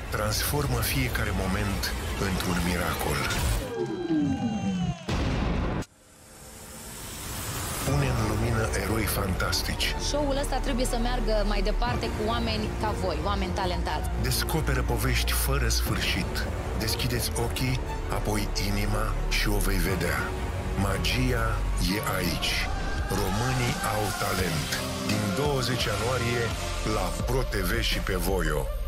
transformă fiecare moment într-un miracol. Pune în lumină eroi fantastici. Show-ul ăsta trebuie să meargă mai departe cu oameni ca voi, oameni talentați. Descoperă povești fără sfârșit. Deschideți ochii, apoi inima și o vei vedea. Magia e aici. Românii au talent. Din 20 ianuarie la ProTV și pe Voio.